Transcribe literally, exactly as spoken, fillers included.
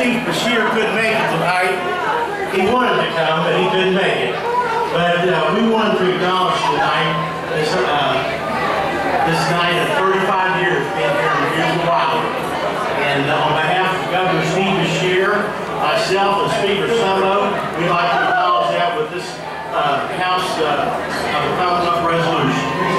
Steve Bashir couldn't make it tonight. He wanted to come, but he couldn't make it. But uh, we wanted to acknowledge tonight this, uh, this night of thirty-five years being here in Here's Wild. And uh, on behalf of Governor Steve Bashir, myself, and Speaker Summo, we'd like to acknowledge that with this uh, House uh, of the Commonwealth resolution.